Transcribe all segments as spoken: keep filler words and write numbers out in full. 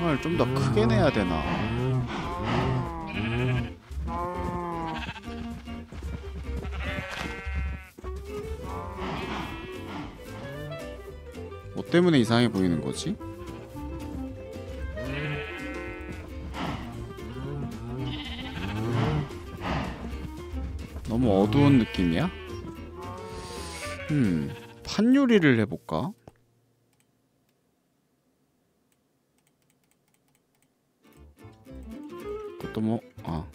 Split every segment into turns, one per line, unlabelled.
창을 좀 더 크게 내야 되나? 뭐 때문에 이상해 보이는 거지? 너무 어두운 느낌이야? 음, 판유리를 해볼까? 그것도 뭐, 아.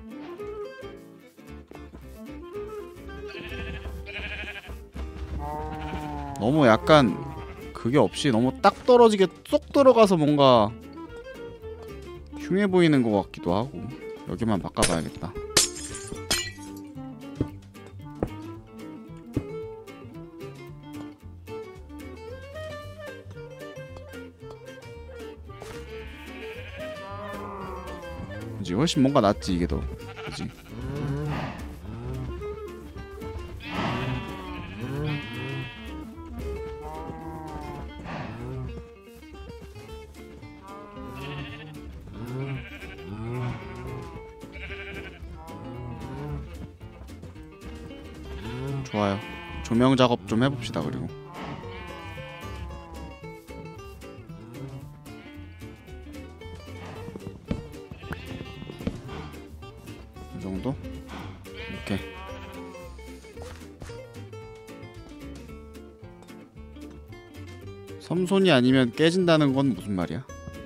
너무 약간 그게 없이 너무 딱 떨어지게 쏙 들어가서 뭔가 흉해 보이는 것 같기도 하고. 여기만 바꿔봐야겠다. 그치, 훨씬 뭔가 낫지 이게 더. 그치? 좋아요. 조명 작업 좀 해봅시다. 그리고 이 정도? 오케이. 섬손이 아니면 깨진다는 건 무슨 말이야?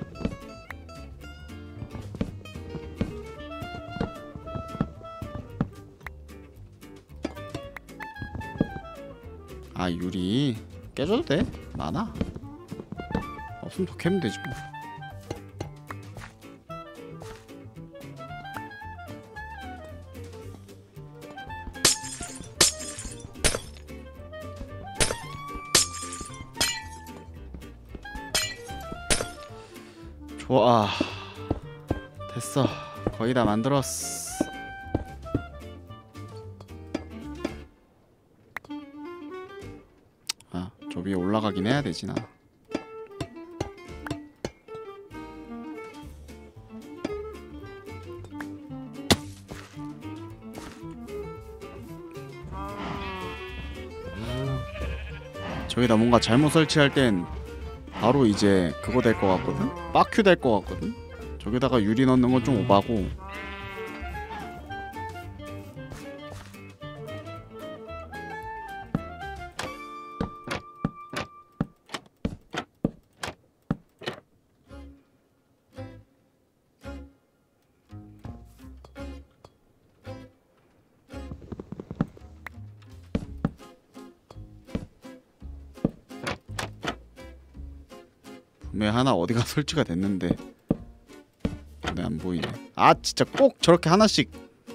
아, 유리 깨져도 돼? 많아? 없으면 더 캐면 되지 뭐. 좋아, 됐어. 거의 다 만들었어. 아, 저 위에 올라가긴 해야 되지 나. 저기다 뭔가 잘못 설치할 땐 바로 이제 그거 될 것 같거든? 빠큐 될 것 같거든? 저기다가 유리 넣는 건 좀 오바고. 분명히 하나 어디가 설치가 됐는데 왜 안 보이네. 아, 진짜 꼭 저렇게 하나씩.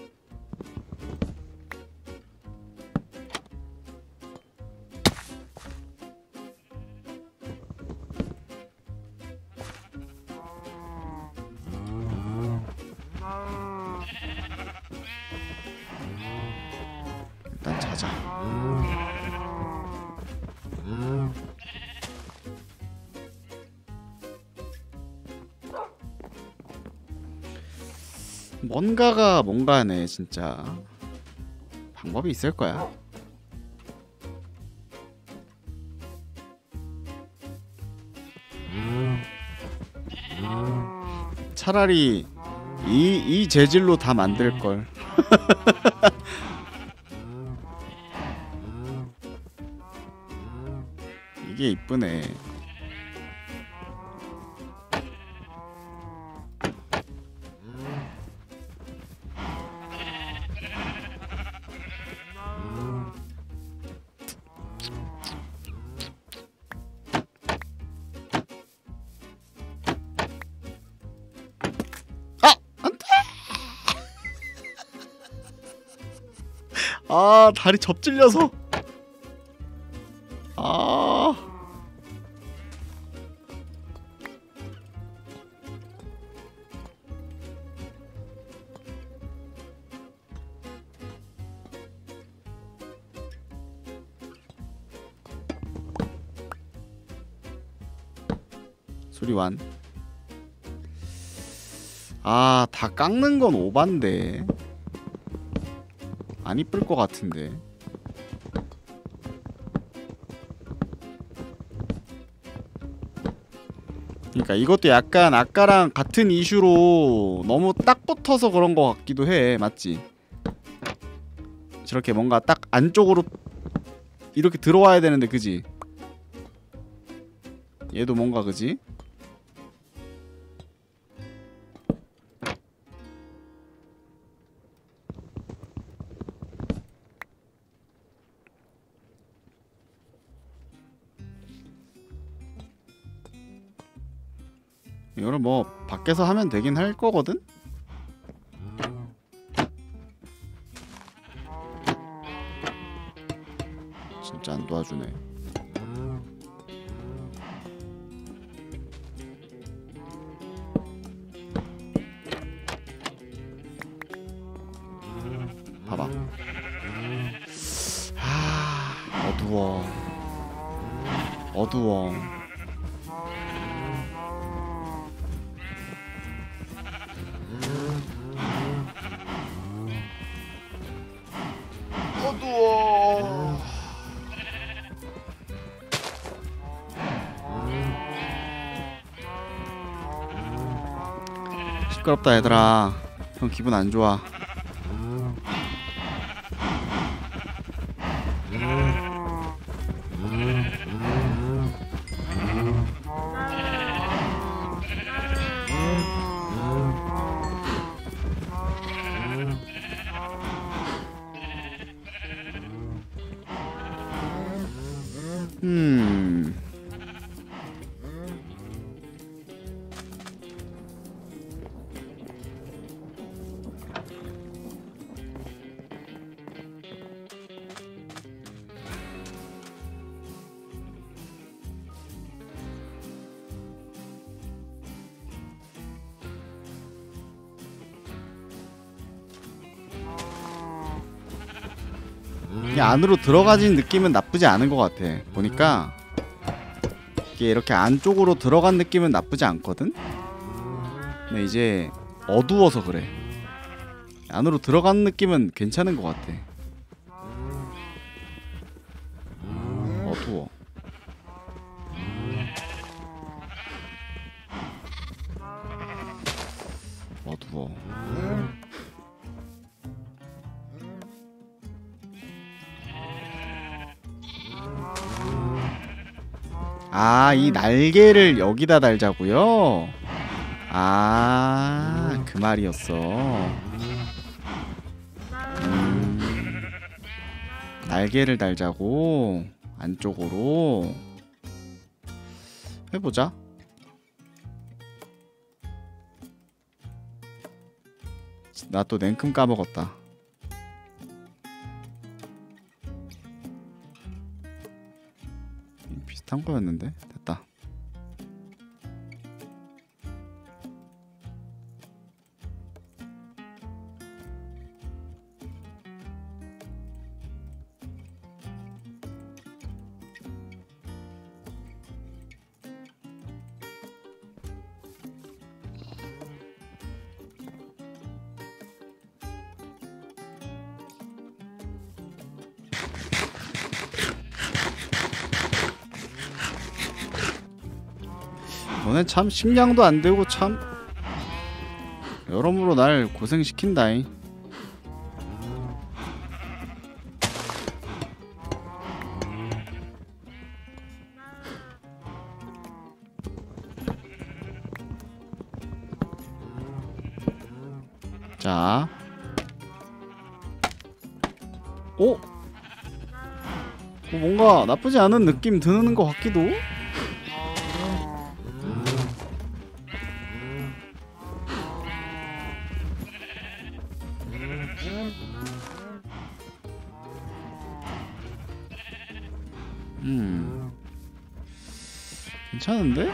일단 자자. 뭔가가 뭔가네. 진짜 방법이 있을 거야. 차라리 이, 이 재질로 다 만들 걸. 이게 이쁘네. 아, 다리 접질려서. 아, 수리완. 아, 다 깎는 건 오반데. 안 이쁠 것 같은데. 그러니까 이것도 약간 아까랑 같은 이슈로 너무 딱 붙어서 그런 것 같기도 해. 맞지? 저렇게 뭔가 딱 안쪽으로 이렇게 들어와야 되는데, 그지? 얘도 뭔가, 그지? 이거를 뭐 밖에서 하면 되긴 할 거거든? 진짜 안 도와주네. 봐봐. 아, 어두워. 어두워. 어두워. 시끄럽다 얘들아. 형 기분 안 좋아. 음. 이 안으로 들어가진 느낌은 나쁘지 않은 것 같아. 보니까 이게 이렇게 안쪽으로 들어간 느낌은 나쁘지 않거든? 근데 이제 어두워서 그래. 안으로 들어간 느낌은 괜찮은 것 같아. 어두워. 어두워. 아, 이 날개를 여기다 달자고요? 아, 그 말이었어. 음, 날개를 달자고? 안쪽으로? 해보자. 나 또 냉큼 까먹었다. 비슷한 거였는데? 됐다. 너네 참 식량도 안 되고 참 여러모로 날 고생시킨다잉. 자, 오? 어, 뭔가 나쁘지 않은 느낌 드는 것 같기도? 음, 괜찮은데?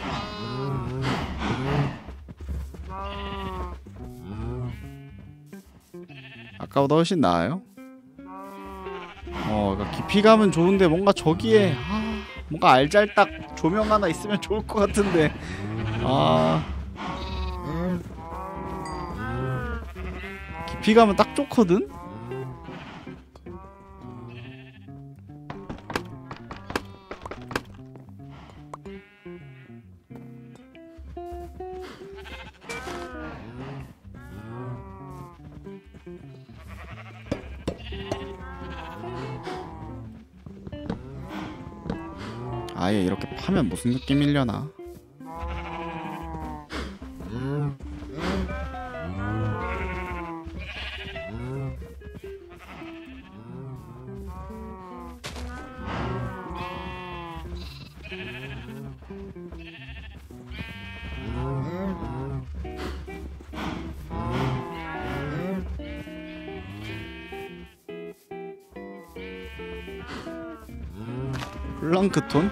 아까보다 훨씬 나아요? 어, 그러니까 깊이감은 좋은데 뭔가 저기에 아, 뭔가 알잘딱 조명 하나 있으면 좋을 것 같은데. 아, 높이 가면 딱 좋거든? 아예 이렇게 파면 무슨 느낌이려나? 플랑크톤?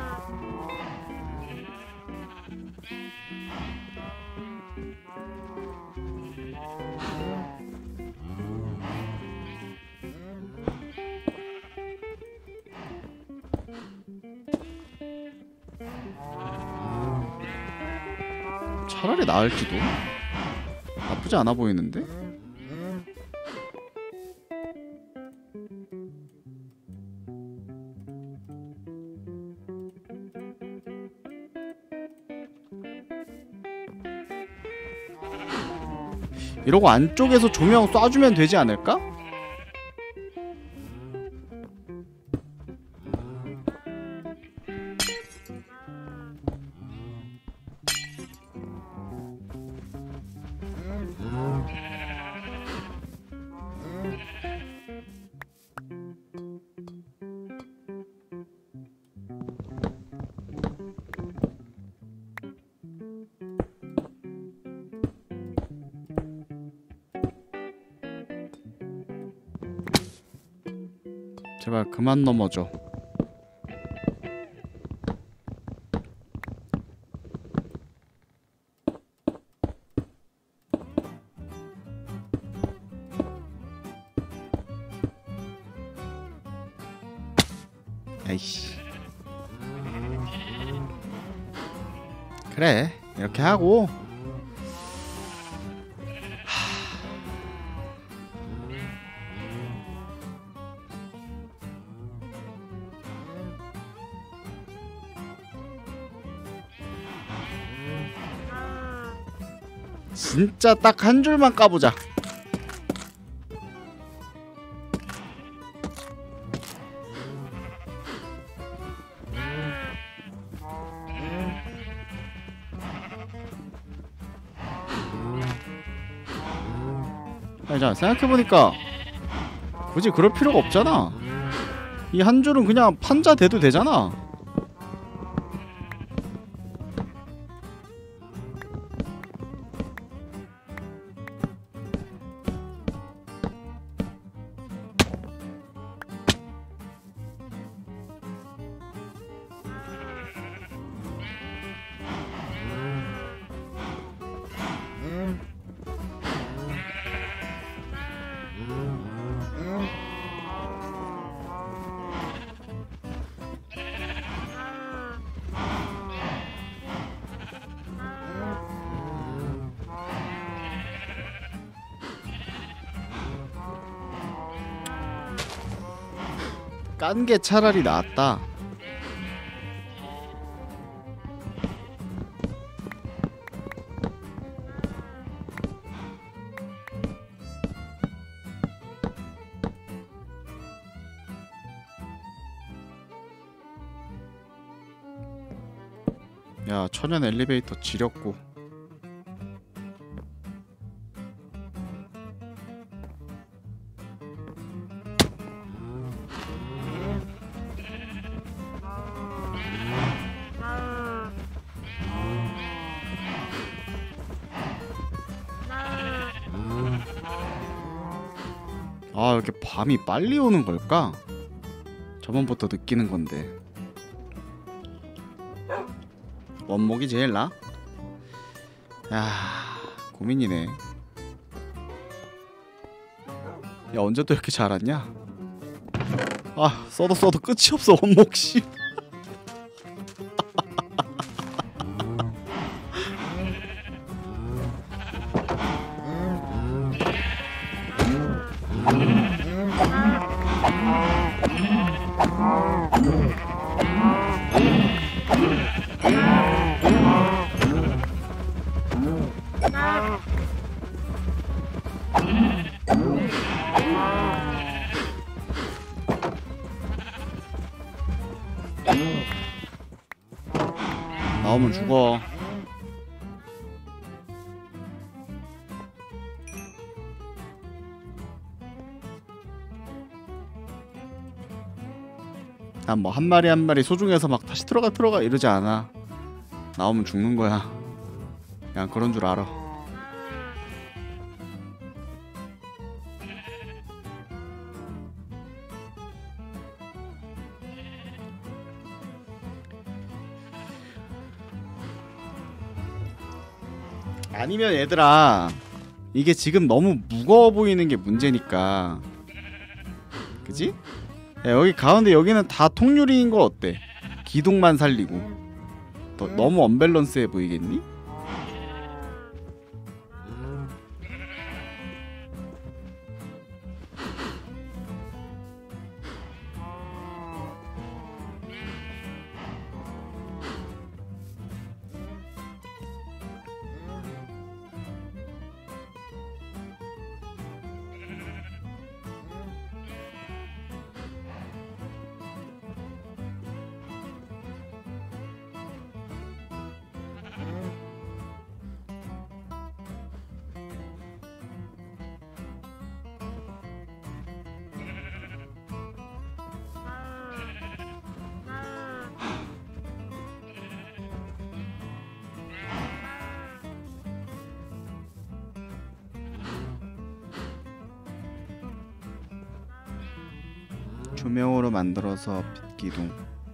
차라리 나을지도? 나쁘지 않아 보이는데? 이러고 안쪽에서 조명 쏴주면 되지 않을까? 제발 그만 넘어져. 아이씨. 그래, 이렇게 하고 진짜 딱 한 줄만 까보자. 아니, 자, 생각해보니까 굳이 그럴 필요가 없잖아. 이 한 줄은 그냥 판자 대도 되잖아. 깐 게 차라리 낫다. 야, 천연 엘리베이터 지렸고. 아, 왜 이렇게 밤이 빨리 오는 걸까? 저번부터 느끼는 건데. 원목이 제일 나? 야, 고민이네. 야, 언제 또 이렇게 잘 왔냐? 아, 써도 써도 끝이 없어, 원목 씨. 나오면 죽어. 난 뭐 한 마리 한 마리 소중해서 막 다시 들어가 들어가 이러지 않아. 나오면 죽는 거야. 그냥 그런 줄 알아. 아니면 얘들아, 이게 지금 너무 무거워 보이는 게 문제니까, 그지? 야, 여기 가운데 여기는 다 통유리인 거 어때? 기둥만 살리고. 너, 너무 언밸런스해 보이겠니? 조명으로 만들어서 빛기둥.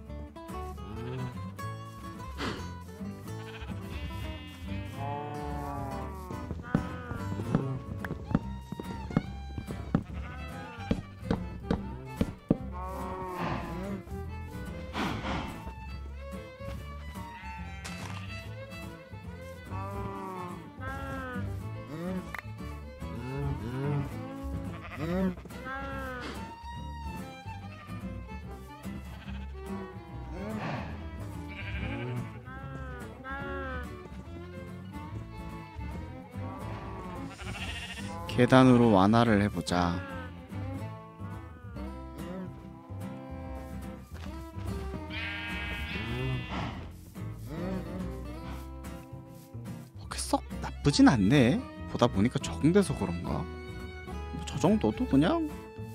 계단으로 완화를 해보자. 그렇게 썩 나쁘진 않네. 보다 보니까 적응돼서 그런가? 뭐 저 정도도 그냥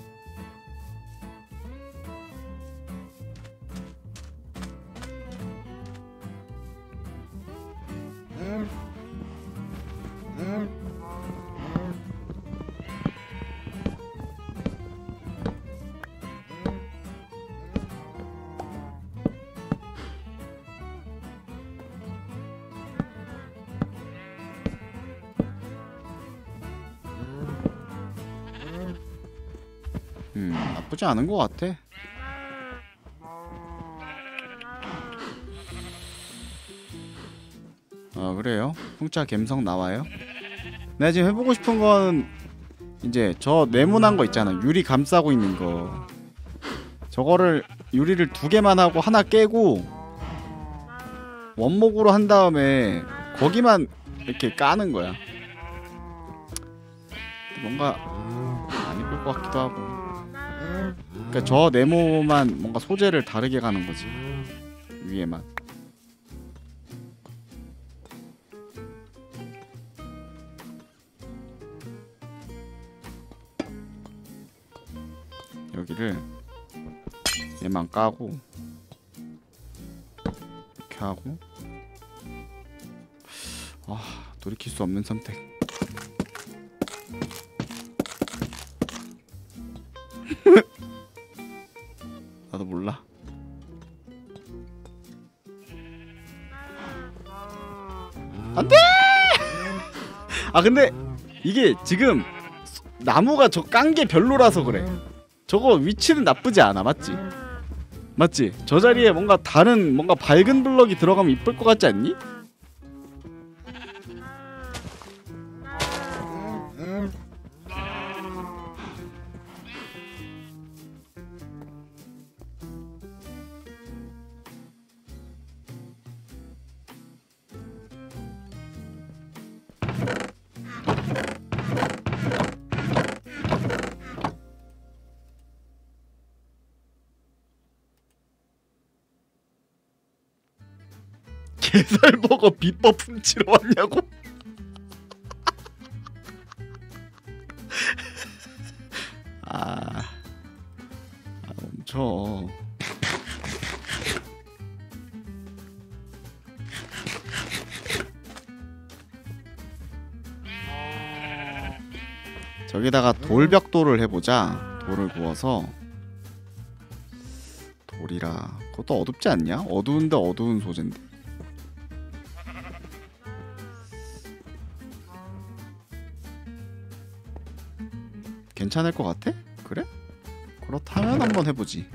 음, 나쁘지 않은 것 같아. 아, 그래요? 풍차 갬성 나와요? 내가 지금 해보고 싶은 건 이제 저 네모난 거 있잖아. 유리 감싸고 있는 거. 저거를 유리를 두 개만 하고 하나 깨고 원목으로 한 다음에 거기만 이렇게 까는 거야. 뭔가 안 이쁠 것 같기도 하고. 그러니까 저 네모만 뭔가 소재를 다르게 가는 거지. 위에만. 여기를 얘만 까고 이렇게 하고. 아, 돌이킬 수 없는 선택. 나도 몰라. 안돼! 아 근데 이게 지금 나무가 저 깐 게 별로라서 그래. 저거 위치는 나쁘지 않아, 맞지? 맞지? 저 자리에 뭔가 다른 뭔가 밝은 블럭이 들어가면 이쁠 것 같지 않니? 게살버거 비법 훔치러 왔냐고? 아, 아 멈춰. 저기다가 돌벽돌을 해보자. 돌을 구워서. 돌이라 그것도 어둡지 않냐? 어두운데 어두운 소재인데. 괜찮을 것 같아? 그래? 그렇다면 한번 해보지.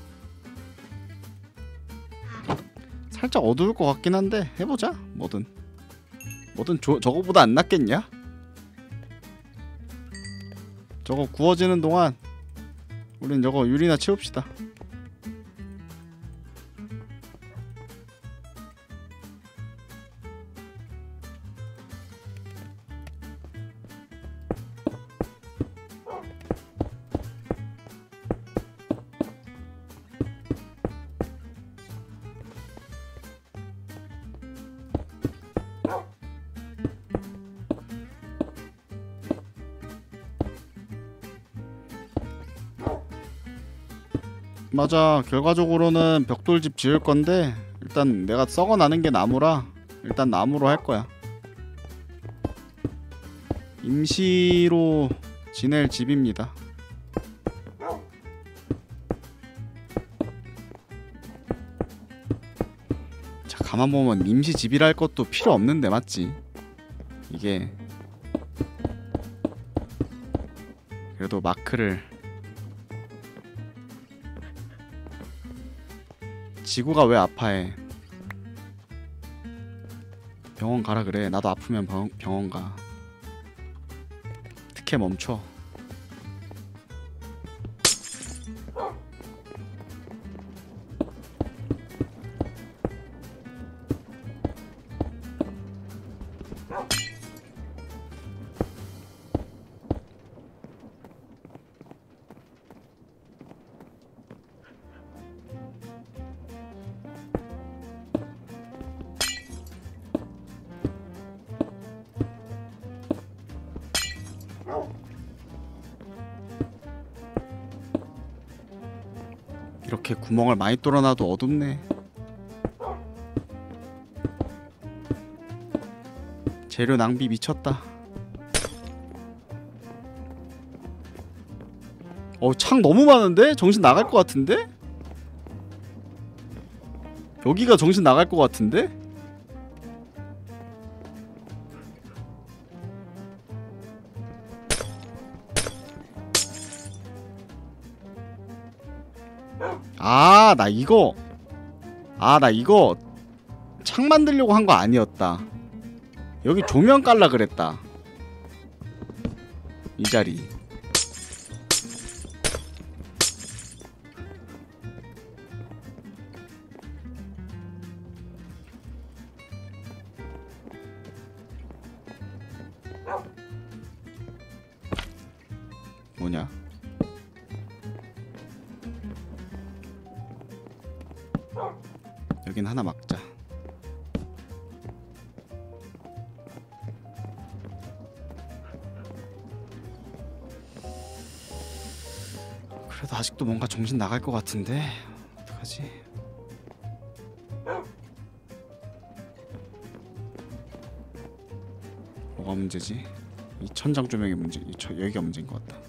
살짝 어두울 것 같긴 한데 해보자. 뭐든 뭐든 저, 저거보다 안 낫겠냐? 저거 구워지는 동안 우린 저거 유리나 치웁시다. 맞아. 결과적으로는 벽돌집 지을 건데 일단 내가 썩어나는 게 나무라 일단 나무로 할 거야. 임시로 지낼 집입니다. 자, 가만 보면 임시 집이라 할 것도 필요 없는데 맞지? 이게 그래도 마크를 지구가 왜 아파해? 병원 가라 그래. 나도 아프면 병, 병원 가. 특혜 멈춰. 이렇게 구멍을 많이 뚫어놔도 어둡네. 재료 낭비 미쳤다. 어, 창 너무 많은데? 정신 나갈 것 같은데? 여기가 정신 나갈 것 같은데? 아, 나 이거 아, 나 이거 창 만들려고 한 거 아니었다. 여기 조명 깔라 그랬다. 이 자리. 뭐냐? 여긴 하나 막자. 그래도 아직도 뭔가 정신 나갈 것 같은데 어떡하지? 뭐가 문제지? 이 천장 조명의 문제, 이 저, 여기가 문제인 것 같다.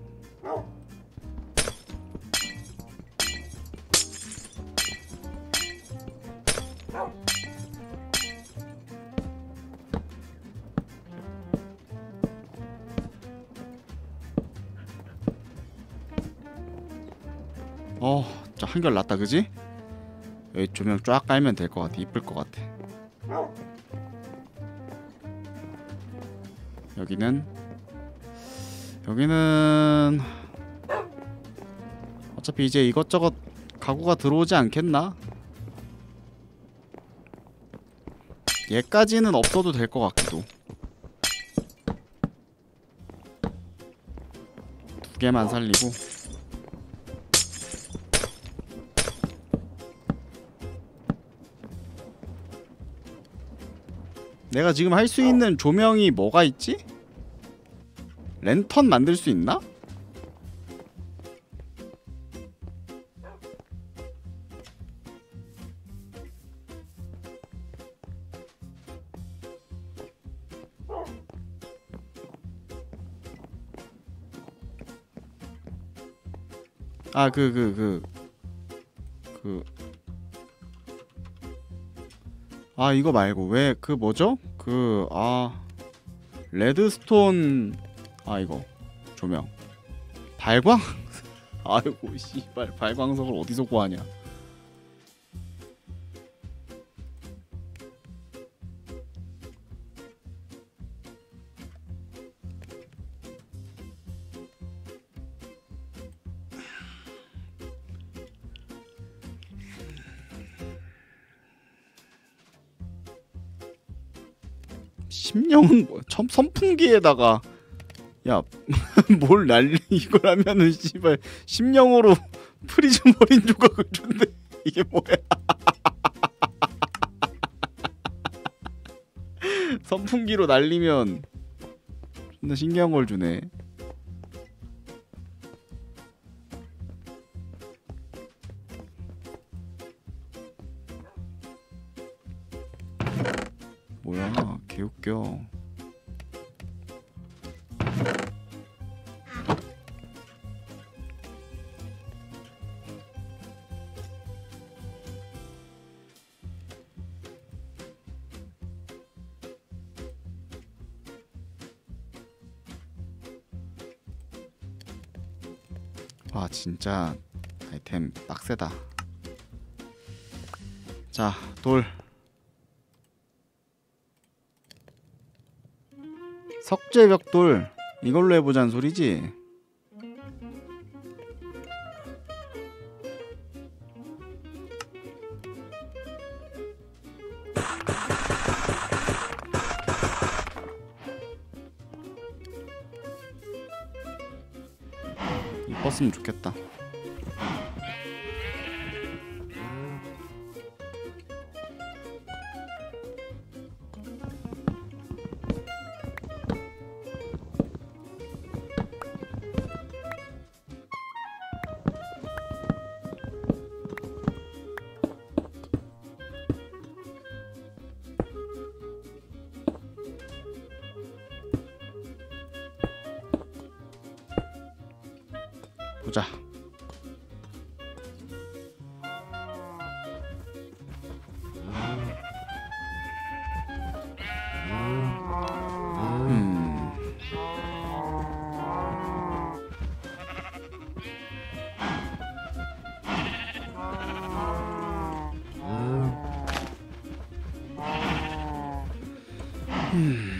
어, 저 한결 낫다, 그지? 여기 조명 쫙 깔면 될 것 같아. 이쁠 것 같아. 여기는 여기는 어차피 이제 이것저것 가구가 들어오지 않겠나? 얘까지는 없어도 될 것 같기도. 두 개만 살리고. 내가 지금 할 수 있는 조명이 뭐가 있지? 랜턴 만들 수 있나? 아, 그, 그, 그, 그. 아, 이거 말고, 왜, 그, 뭐죠? 그, 아. 레드스톤. 아, 이거. 조명. 발광? 아이고, 씨발. 발광석을 어디서 구하냐. 심령은 뭐야? 첨, 선풍기에다가 야 뭘 날리 이걸 하면은 씨발 심령으로 프리즈머린 조각을 준대. 이게 뭐야? 선풍기로 날리면 존나 신기한 걸 주네. 뭐야, 개웃겨. 와, 진짜 아이템 빡세다. 자, 돌. 석재벽돌 이걸로 해보자는 소리지? 이뻤으면 좋겠다. 보자. 음. 음.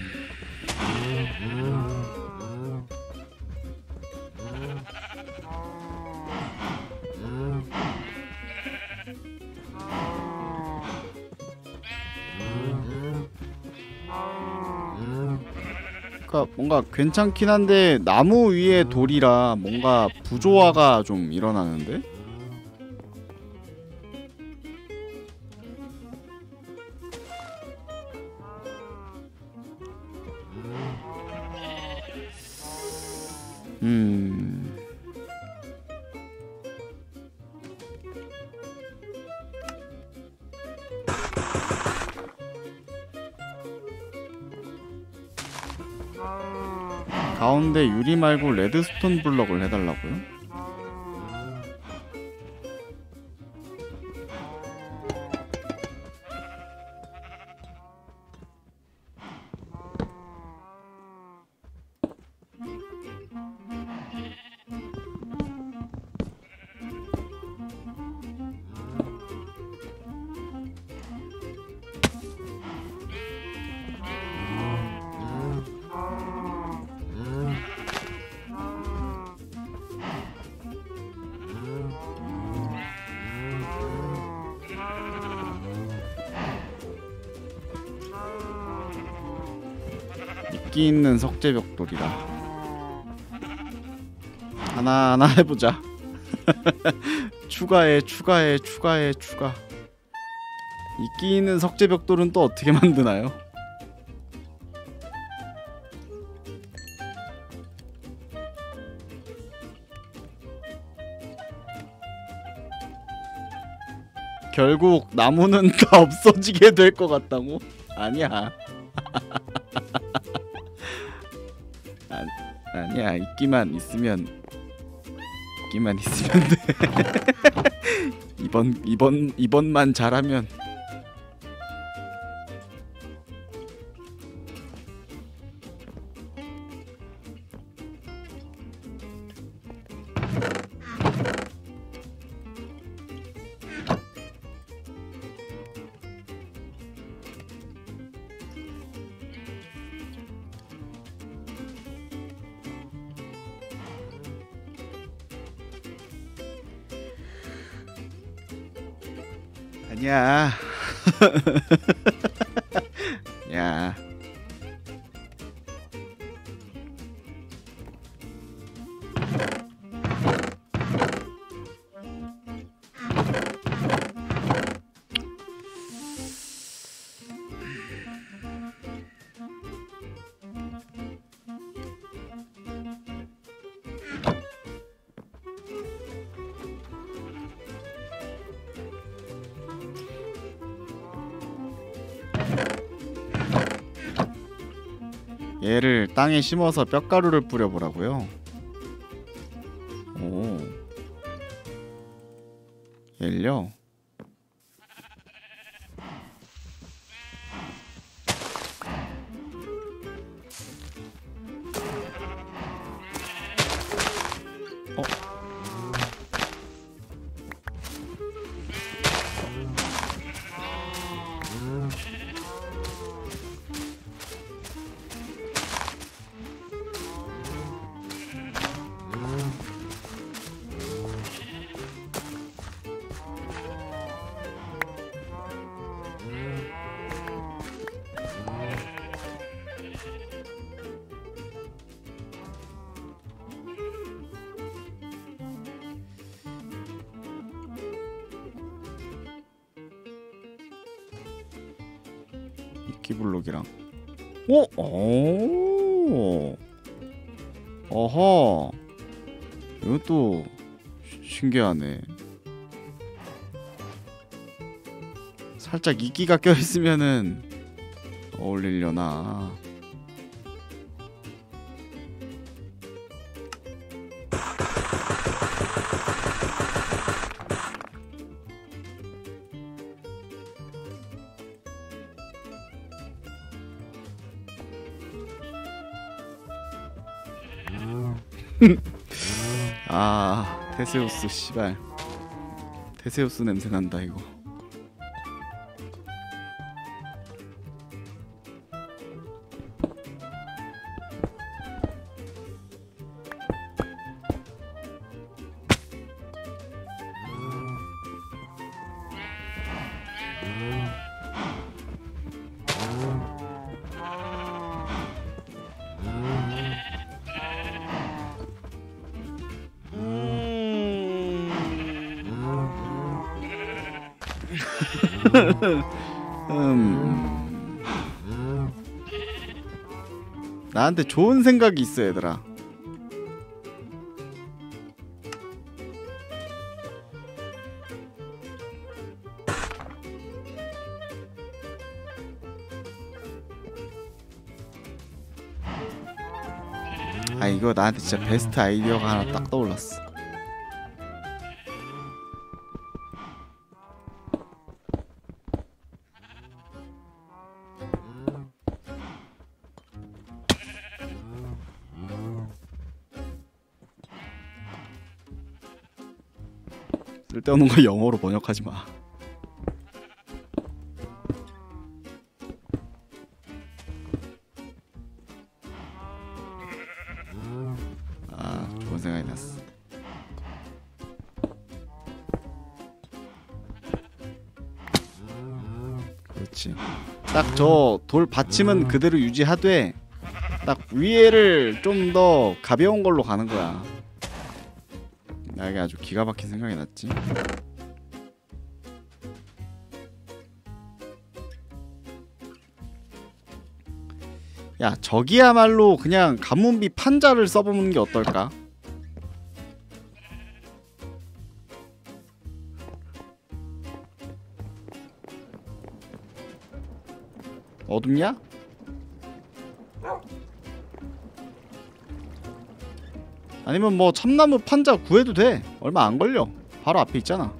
그러니까 뭔가 괜찮긴 한데 나무 위에 돌이라 뭔가 부조화가 좀 일어나는데? 음... 가운데 유리 말고 레드스톤 블럭을 해달라고요? 인기 있는 석재벽돌이다. 하나 하나 해보자. 추가해 추가해 추가해 추가. 인기 있는 석재벽돌은 또 어떻게 만드나요? 결국 나무는 다 없어지게 될 것 같다고? 아니야. 아, 아니야. 있기만 있으면 있기만 있으면 돼. 이번 이번 이번만 잘하면. 아니야. 야. 얘를 땅에 심어서 뼈가루를 뿌려보라고요? 오. 얘를요? 어? 이끼블록이랑 오! 오! 어허. 이것도 신기하네. 살짝 이끼가 껴있으면은 어울리려나. 아, 테세우스 씨발. 테세우스 냄새 난다 이거. 음. 나한테 좋은 생각이 있어 얘들아. 아 이거 나한테 진짜 베스트 아이디어가 하나 딱 떠올랐어. 쓸데없는 거 영어로 번역하지 마. 아, 좋은 생각이 났어. 그렇지. 딱 저 돌 받침은 그대로 유지하되 딱 위에를 좀 더 가벼운 걸로 가는 거야. 나에게 아주 기가 막힌 생각이 났지. 야, 저기야말로 그냥 가문비 판자를 써보는 게 어떨까? 어둡냐? 아니면 뭐 참나무 판자 구해도 돼. 얼마 안 걸려. 바로 앞에 있잖아.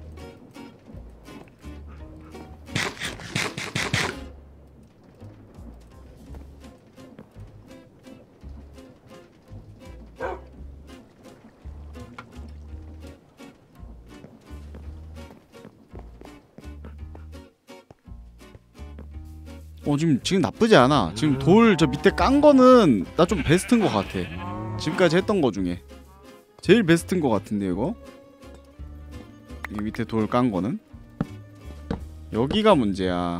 어 지금 지금 나쁘지 않아. 지금 돌 저 밑에 깐 거는 나 좀 베스트인 것 같아. 지금까지 했던 거 중에 제일 베스트인 것 같은데 이거. 이 밑에 돌 깐 거는 여기가 문제야.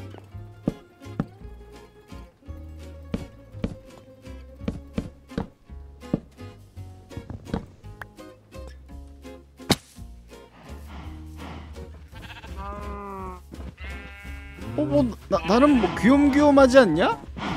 어, 뭐, 나, 나름 뭐 귀염귀염하지 않냐?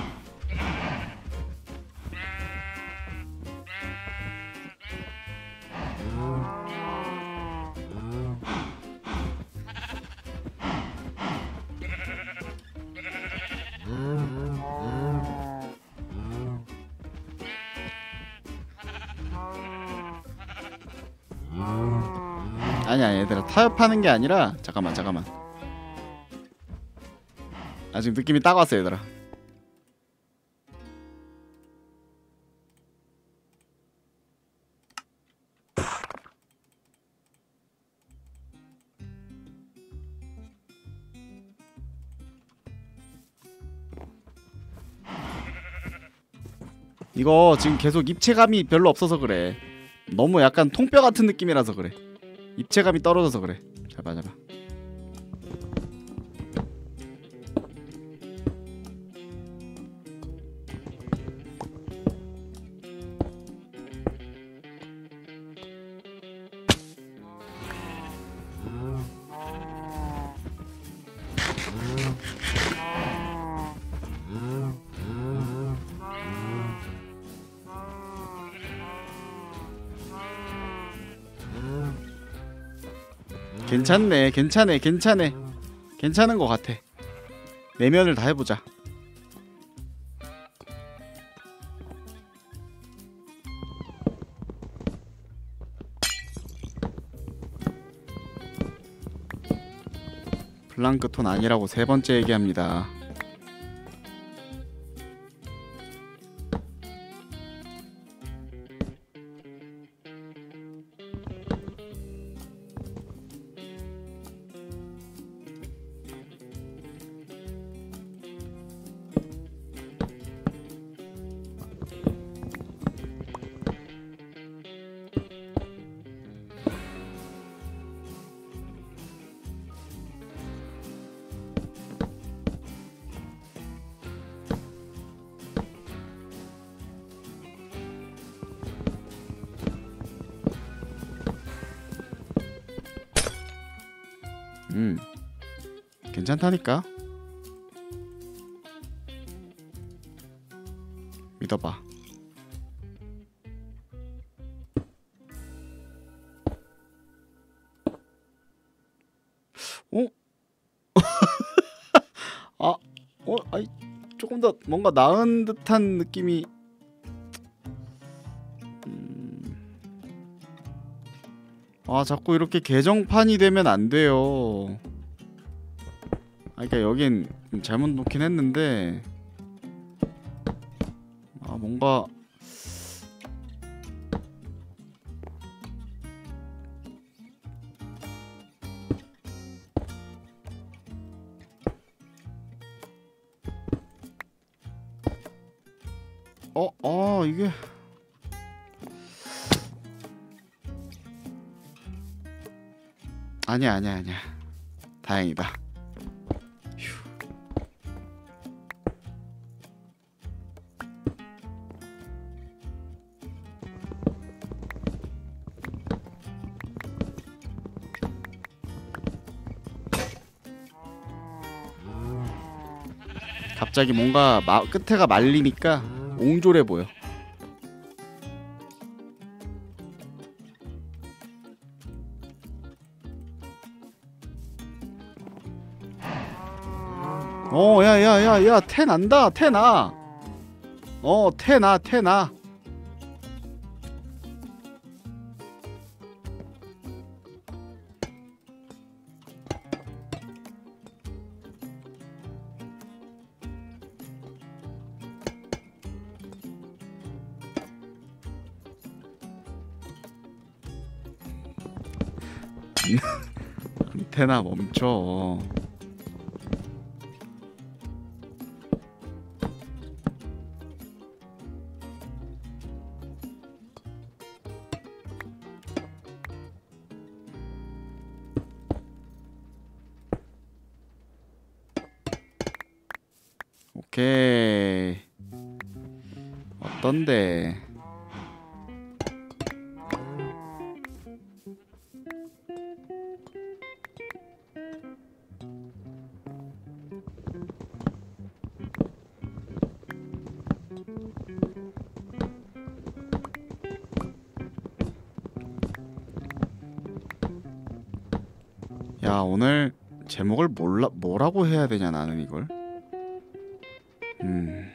아니야 얘들아, 타협하는 게 아니라 잠깐만 잠깐만 아직 느낌이 딱 왔어 얘들아. 이거 지금 계속 입체감이 별로 없어서 그래. 너무 약간 통뼈 같은 느낌이라서 그래. 입체감이 떨어져서 그래. 잡아 잡아. 괜찮네 괜찮네 괜찮네 괜찮은 것 같아. 내면을 다 해보자. 플랑크톤 아니라고 세 번째 얘기합니다. 음 괜찮다니까. 믿어봐. 어? 아, 어, 아이 조금 더 뭔가 나은 듯한 느낌이. 음... 아 자꾸 이렇게 개정판이 되면 안 돼요. 아 그러니까 여긴 잘못 놓긴 했는데 아 뭔가 어, 아 이게 아니야 아니야 아니야 다행이다. 휴. 갑자기 뭔가 마, 끝에가 말리니까 옹졸해 보여. 어, 야, 야, 야, 야, 태 난다, 태 나. 어, 태 나, 태 나. 태나 멈춰. 오케이. 어떤데? 야, 오늘 제목을 몰라, 뭐라고 해야 되냐 나는 이걸. 음.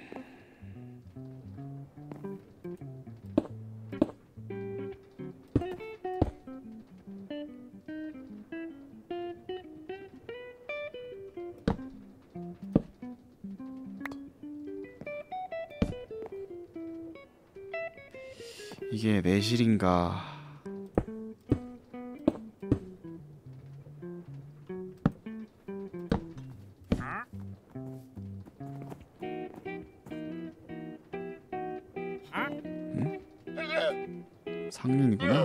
이게 내실인가? 상륜이구나.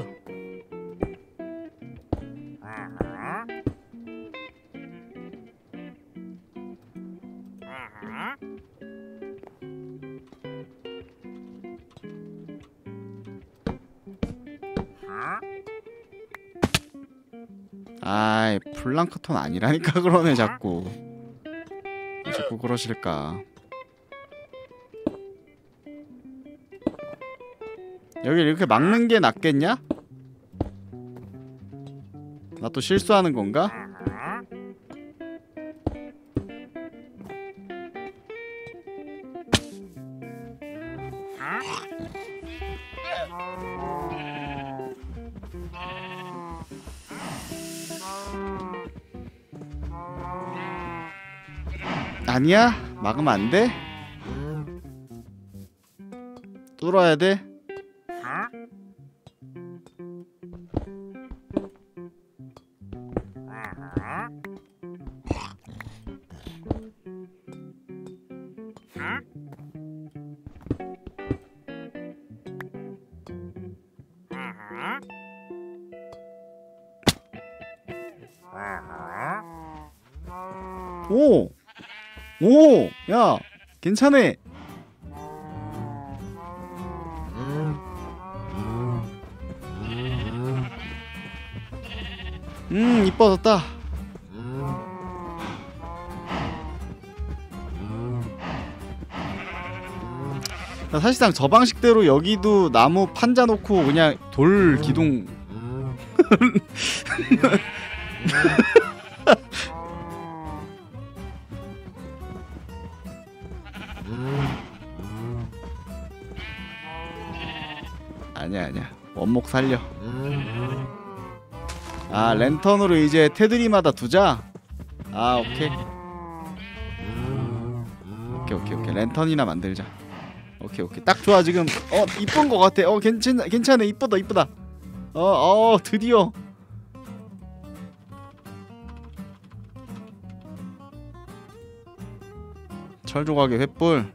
아이, 플랑크톤 아니라니까 그러네 자꾸. 왜 자꾸 그러실까? 여기 이렇게 막는 게 낫겠냐? 나 또 실수하는 건가? 아니야? 막으면 안 돼? 뚫어야 돼? 오! 오! 야! 괜찮네! 음, 이뻐졌다. 사실상 저 방식대로 여기도 나무 판자 놓고 그냥 돌 기둥 아니야 아니야 원목 살려. 아, 랜턴으로 이제 테두리마다 두자. 아, 오케이 오케이 오케이 오케이 랜턴이나 만들자. 오케이 오케이 딱 좋아. 지금 어 이쁜 거 같아. 어 괜찮 괜찮아. 이쁘다 이쁘다. 어어 어, 드디어 철조각의 횃불.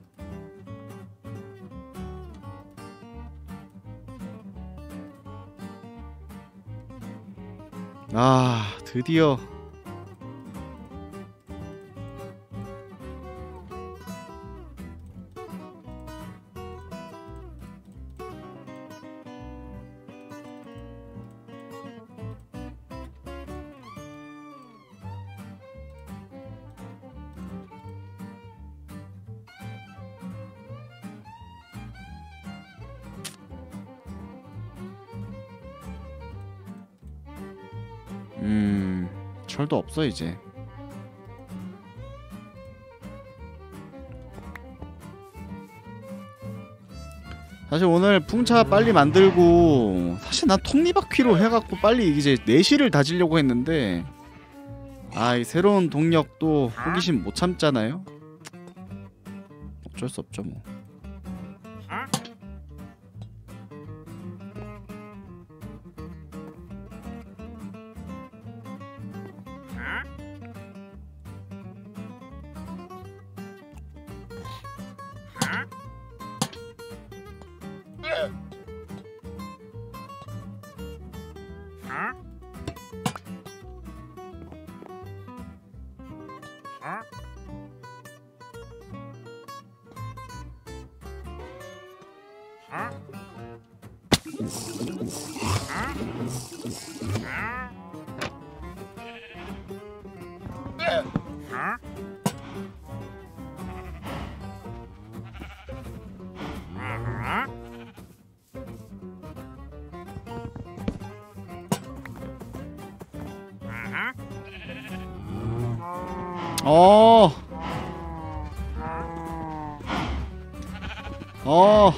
아, 드디어 음 철도 없어 이제. 사실 오늘 풍차 빨리 만들고, 사실 난 톱니바퀴로 해갖고 빨리 이제 내실을 다지려고 했는데, 아, 이 새로운 동력 또 호기심 못 참잖아요. 어쩔 수 없죠 뭐. 어. 어.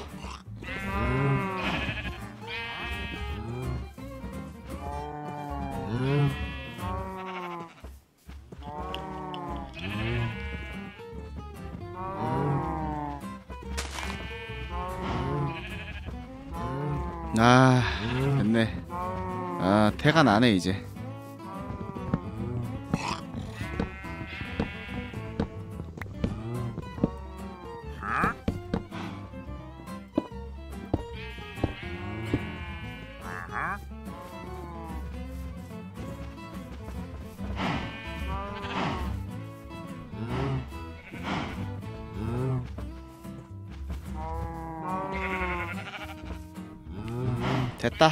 아, 됐네. 아, 태가 나네 이제. 됐다.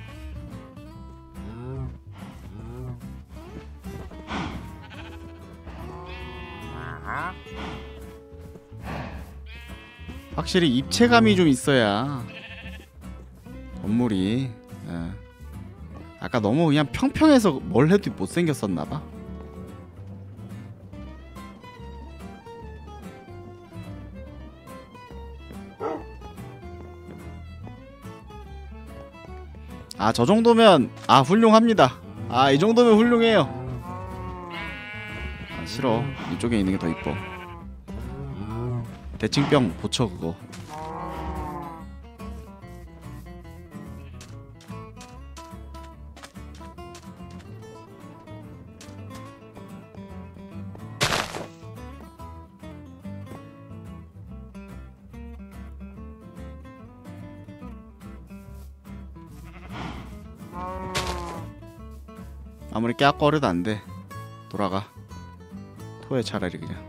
확실히 입체감이 좀 있어야 건물이. 예. 아까 너무 그냥 평평해서 뭘 해도 못생겼었나봐. 아, 저 정도면 아 훌륭합니다. 아, 이 정도면 훌륭해요. 아, 싫어. 이쪽에 있는 게 더 이뻐. 대칭병 고쳐 그거. 아무리 깨악거려도 안돼. 돌아가. 토해 차라리 그냥.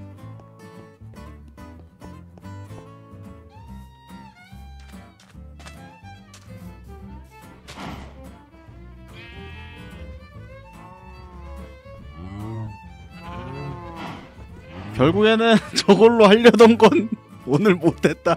결국에는 저걸로 하려던 건 오늘 못했다.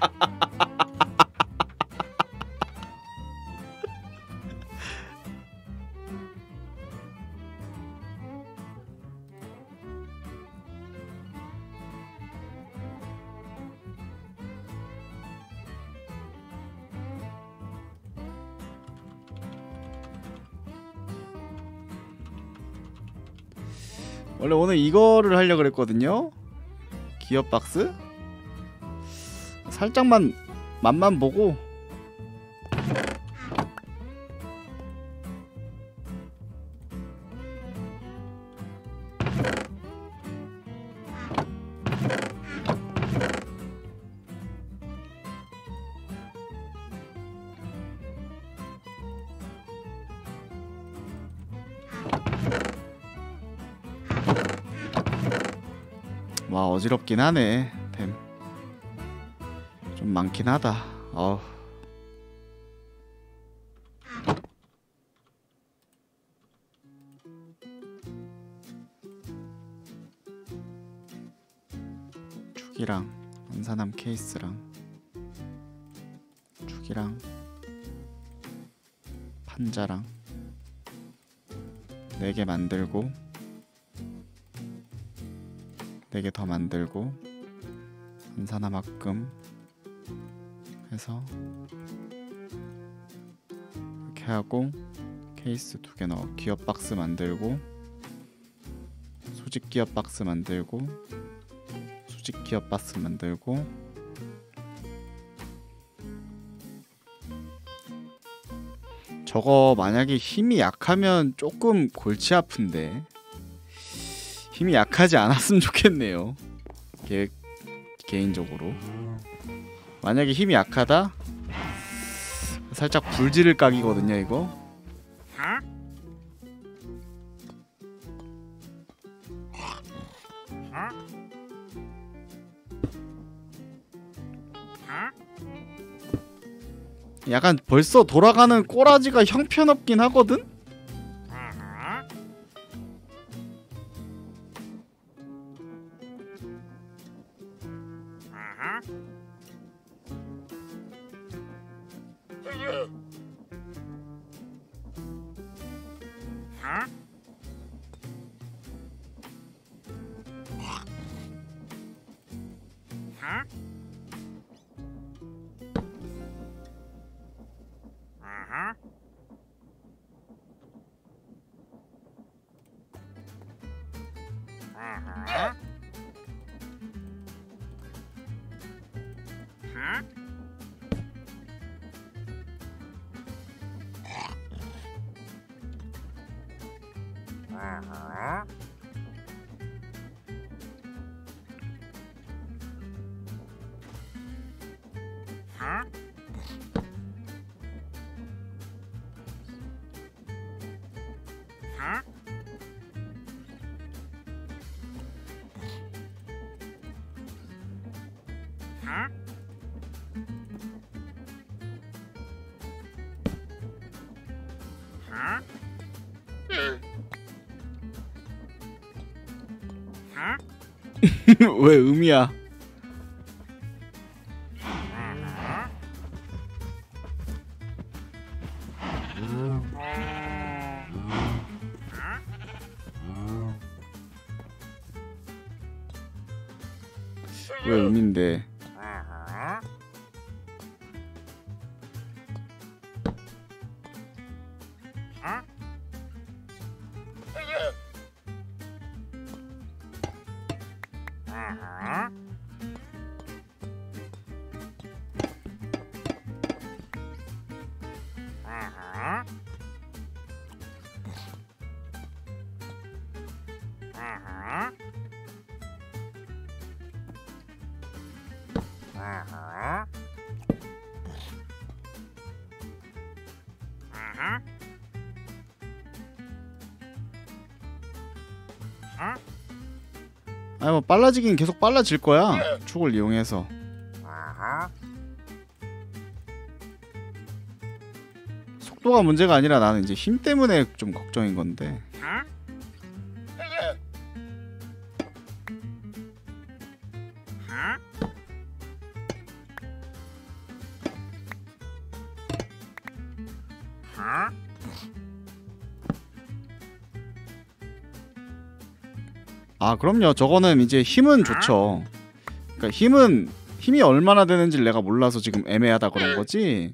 원래 오늘 이거를 하려고 그랬거든요. 기업 박스. 살짝만 맛만 보고. 와, 어지럽긴 하네. 템 좀 많긴 하다. 어우. 죽이랑 안산함 케이스랑 죽이랑 판자랑 네 개 만들고 네 개 더 만들고 안산함 합금 해서 이렇게 하고 케이스 두 개 넣어 기어 박스 만들고 수직 기어 박스 만들고 수직 기어 박스 만들고 저거 만약에 힘이 약하면 조금 골치 아픈데 힘이 약하지 않았으면 좋겠네요. 개, 개인적으로 만약에 힘이 약하다? 살짝 불지를 각이거든요 이거. 약간 벌써 돌아가는 꼬라지가 형편없긴 하거든? 왜 음이야? 왜 음인데? 아니 뭐 빨라지긴 계속 빨라질 거야. 축을 이용해서. 속도가 문제가 아니라 나는 이제 힘 때문에 좀 걱정인 건데. 아 그럼요. 저거는 이제 힘은 좋죠. 그러니까 힘은 힘이 얼마나 되는지 내가 몰라서 지금 애매하다 그런 거지.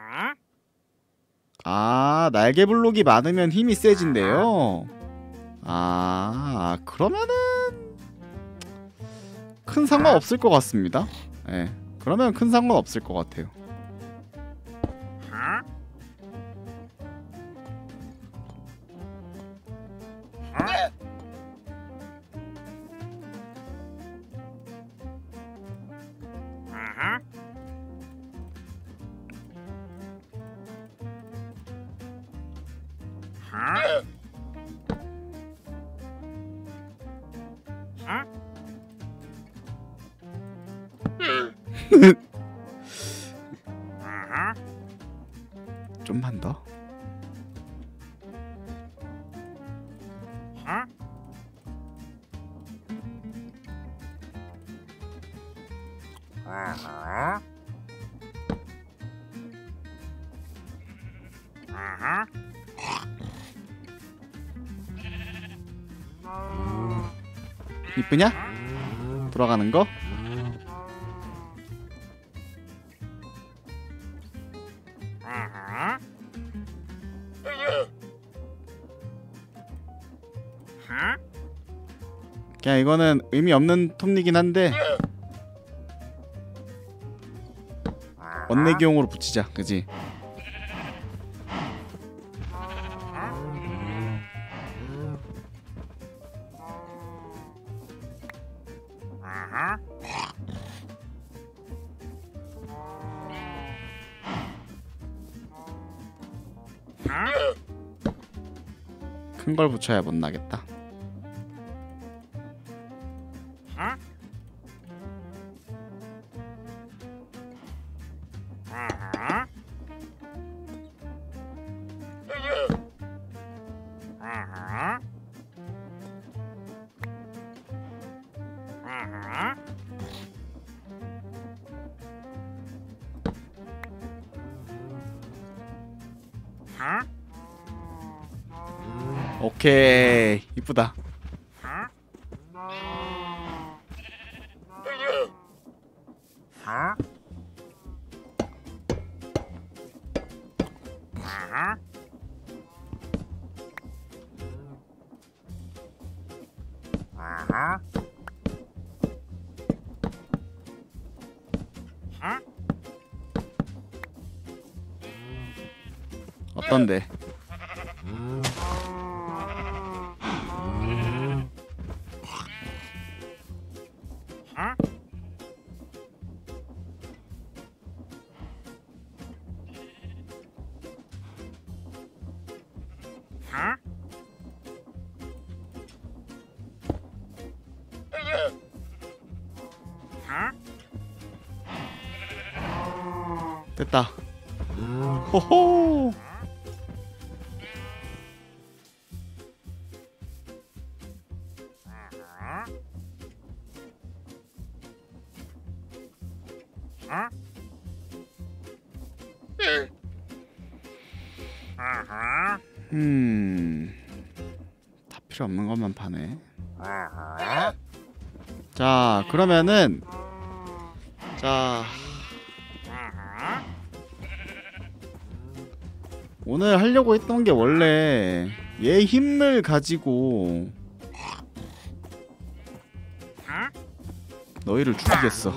아 날개 블록이 많으면 힘이 세진대요. 아 그러면은 큰 상관 없을 것 같습니다. 예. 네, 그러면 큰 상관 없을 것 같아요. 좀만 더. 이쁘냐? 돌아가는 거? 그냥 이거는 의미 없는 톱니긴 한데 원내기용으로 붙이자, 그지? 큰 걸 붙여야 못 나겠다. 오케이, 이쁘다. 어떤데? 됐다. 호호. 음, 다 필요 없는 것만 파네. 자, 그러면은 자 오늘 하려고 했던 게 원래 얘 힘을 가지고 너희를 죽이겠어.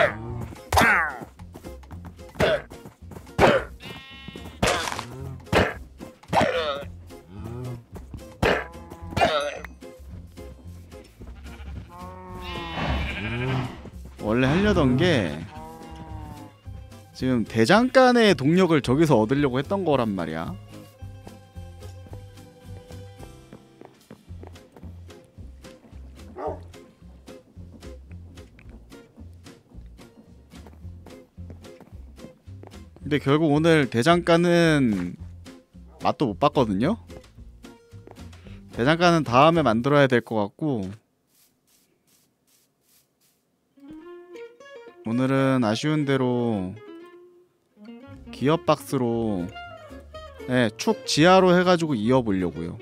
원래 하려던 게 지금 대장간의 동력을 저기서 얻으려고 했던 거란 말이야. 근데 결국 오늘 대장간은 맛도 못 봤거든요. 대장간은 다음에 만들어야 될 것 같고, 오늘은 아쉬운 대로 기업 박스로 네, 축 지하로 해가지고 이어보려고요.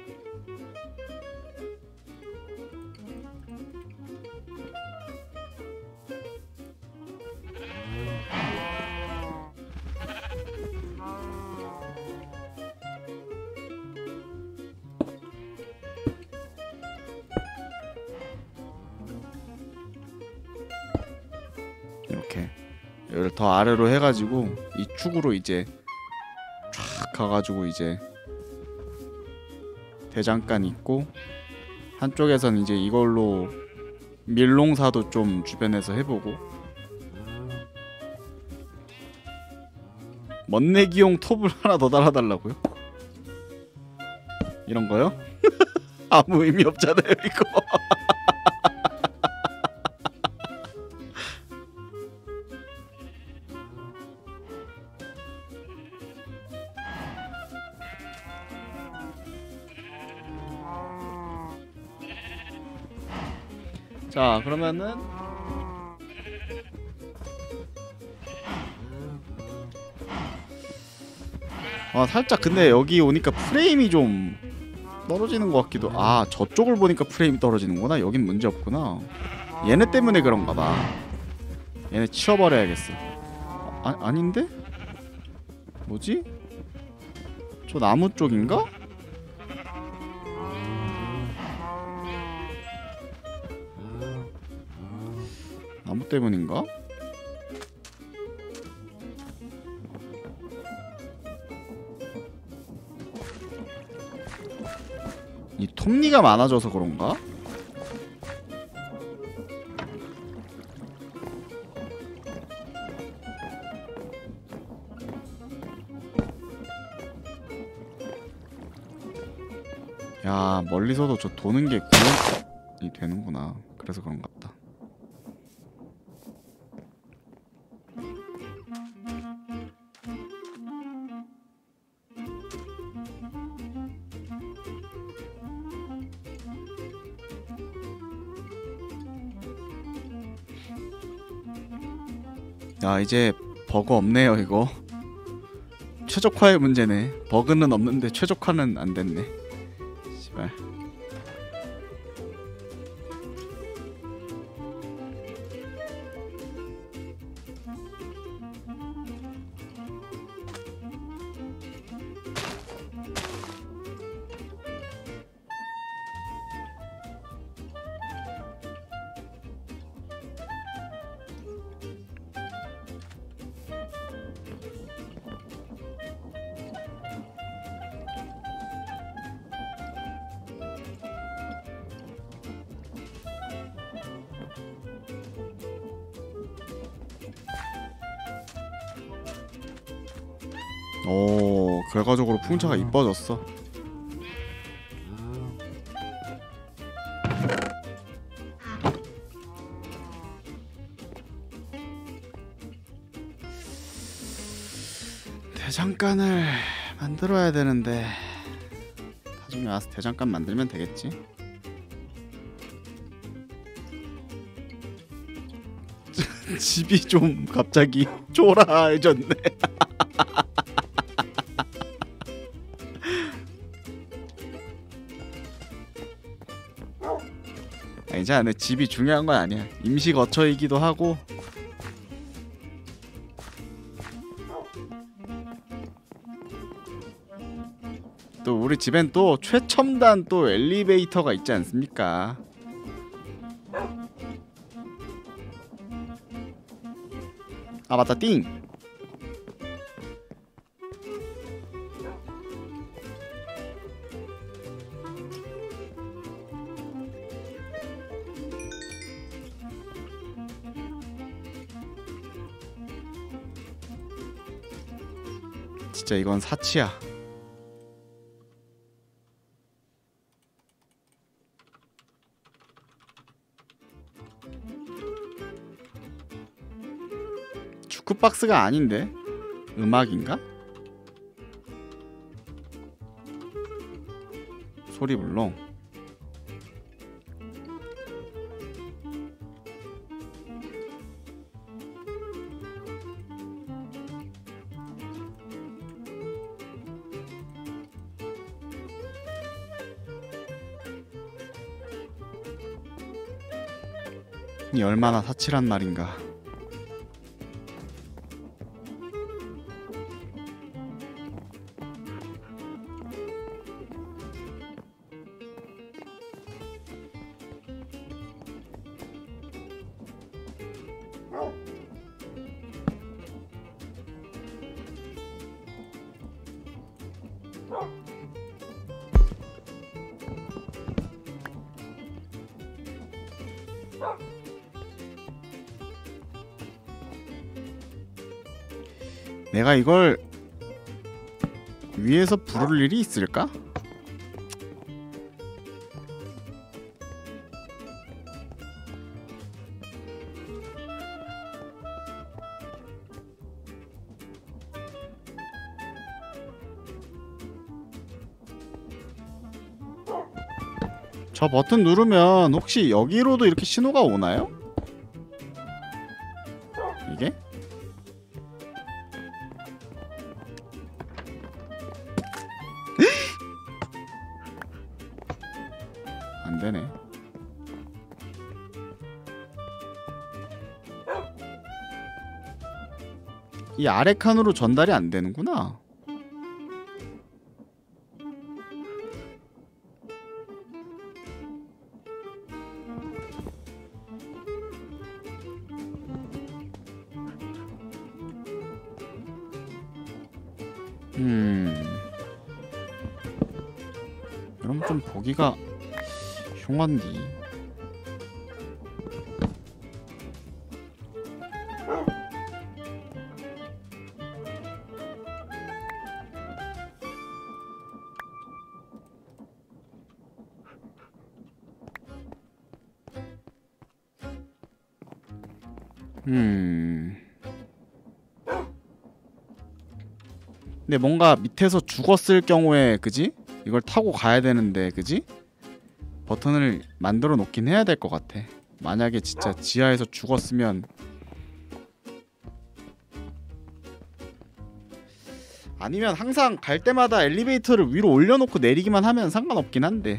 이렇게 여기를 더 아래로 해가지고 이 축으로 이제 쫙 가가지고 이제 대장간 있고, 한쪽에선 이제 이걸로 밀농사도 좀 주변에서 해보고. 멋내기용 톱을 하나 더 달아달라고요? 이런 거요? 아무 의미 없잖아요 이거. 자, 그러면은 아 살짝 근데 여기 오니까 프레임이 좀 떨어지는 것 같기도. 아, 저쪽을 보니까 프레임이 떨어지는구나. 여긴 문제 없구나. 얘네 때문에 그런가봐. 얘네 치워버려야겠어. 아, 아닌데? 뭐지? 저 나무 쪽인가? 나무 때문인가? 이 톱니가 많아져서 그런가? 야, 멀리서도 저 도는 게 구현이 되는구나. 그래서 그런가 보다. 야, 이제 버그 없네요 이거. 최적화의 문제네. 버그는 없는데 최적화는 안 됐네. 씨발. 오, 결과적으로 풍차가 이뻐졌어. 대장간을 만들어야 되는데 나중에 와서 대장간 만들면 되겠지. 집이 좀 갑자기 초라해졌네. 아니잖아, 내 집이 중요한 건 아니야. 임시 거처이기도 하고. 또 우리 집엔 또 최첨단 또 엘리베이터가 있지 않습니까? 아 맞다, 띵! 진짜 이건 사치야. 주크박스가 아닌데? 음악인가? 소리불렁. 이 얼마나 사치란 말인가. 내가 이걸 위에서 부를 일이 있을까? 저 버튼 누르면 혹시 여기로도 이렇게 신호가 오나요? 이게? 안 되네. 이 아래 칸으로 전달이 안 되는구나. 음. 그럼 좀 보기가 흉한디. 음. 근데 뭔가 밑에서 죽었을 경우에 그지? 이걸 타고 가야 되는데 그지? 버튼을 만들어 놓긴 해야 될 것 같아. 만약에 진짜 지하에서 죽었으면 아니면 항상 갈 때마다 엘리베이터를 위로 올려놓고 내리기만 하면 상관없긴 한데.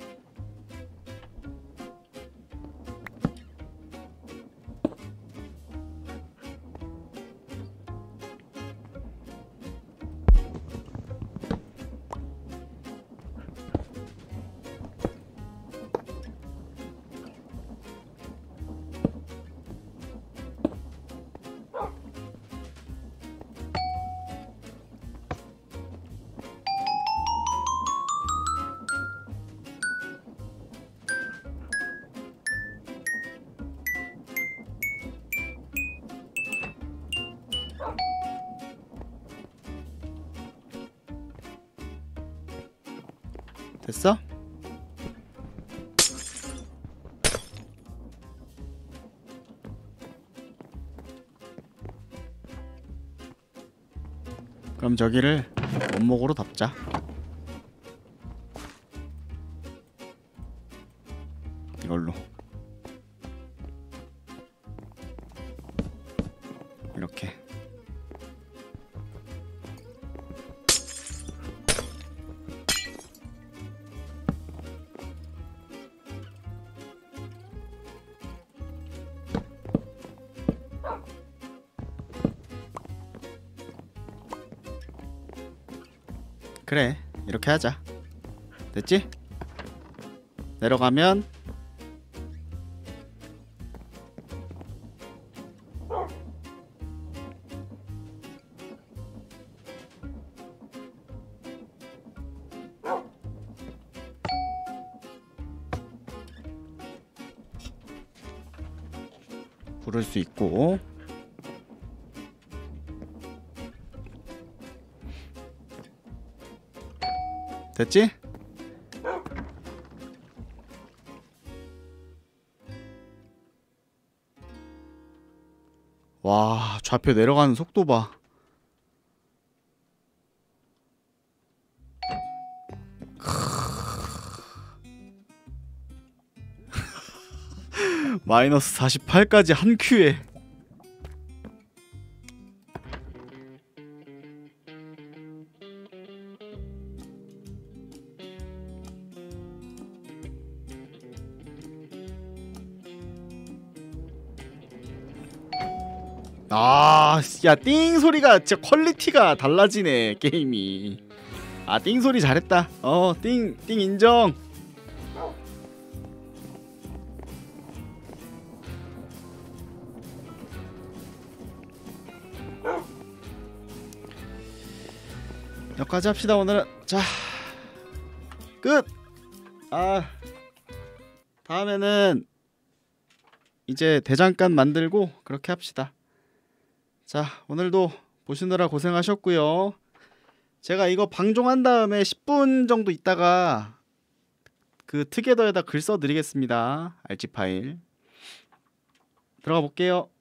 됐어? 그럼 저기를 원목으로 덮자. 이걸로 이렇게. 그래, 이렇게 하자. 됐지? 내려가면 부를 수 있고. 됐지? 와, 좌표 내려가는 속도 봐. 마이너스 사십팔까지 한 큐에. 아, 야, 띵 소리가 진짜 퀄리티가 달라지네, 게임이. 아, 띵 소리 잘했다. 어, 띵, 띵 인정. 여기까지 합시다, 오늘은. 자, 끝! 아, 다음에는 이제 대장간 만들고 그렇게 합시다. 자, 오늘도 보시느라 고생하셨고요. 제가 이거 방종한 다음에 십 분 정도 있다가 그 트게더에다 글 써드리겠습니다. 알지 파일 들어가 볼게요.